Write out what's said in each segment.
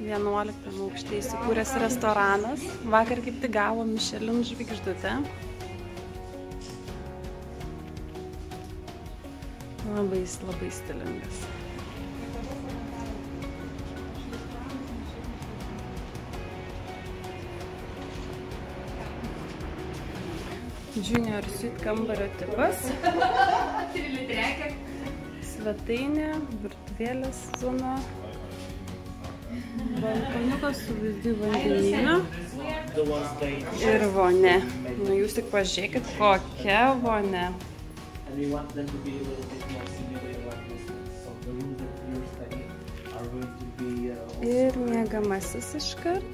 11 aukšte įsikūręs restoranas. Vakar kaip tik gavo Michelin žvaigždutę. Labai stilingas. Junior suite kambario tipas. Svetainė, virtuvėlės zona. Balkoniukas su vaizdu į vandenyną. Ir vonia. Nu, jūs tik pažiūrėkit, kokia vonia. Ir miegamasis iškart.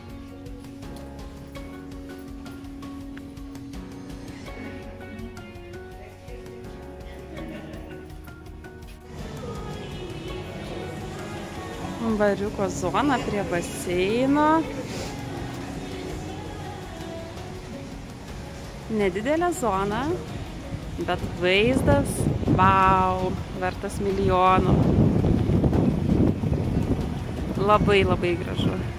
Kambariuko zona prie baseino. Nedidelė zona, bet vaizdas, vau, vertas milijonų. Labai gražu.